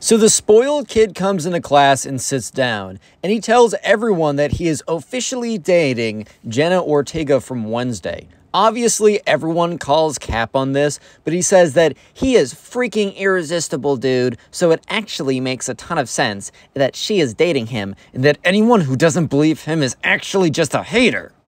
So the spoiled kid comes into class and sits down, and he tells everyone that he is officially dating Jenna Ortega from Wednesday. Obviously, everyone calls cap on this, but he says that he is freaking irresistible, dude, so it actually makes a ton of sense that she is dating him, and that anyone who doesn't believe him is actually just a hater.